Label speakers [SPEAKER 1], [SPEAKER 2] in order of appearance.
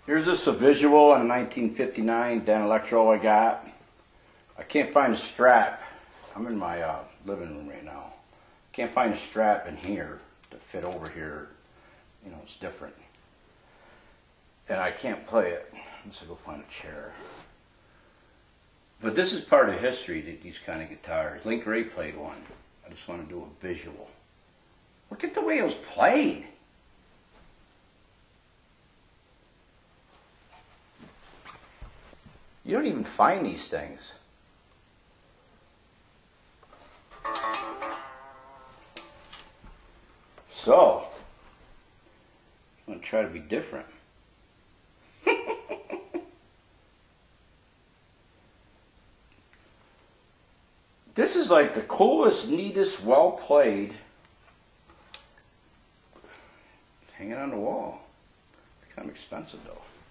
[SPEAKER 1] Here's just a visual on a 1959 Danelectro I got. I can't find a strap. I'm in my living room right now. Can't find a strap in here to fit over here. You know, it's different. And I can't play it. Let's go find a chair. But this is part of history, these kind of guitars. Link Ray played one. I just want to do a visual. Look at the way it was played. You don't even find these things. So, I'm going to try to be different. This is like the coolest, neatest, well played. Hanging on the wall. Kind of expensive though.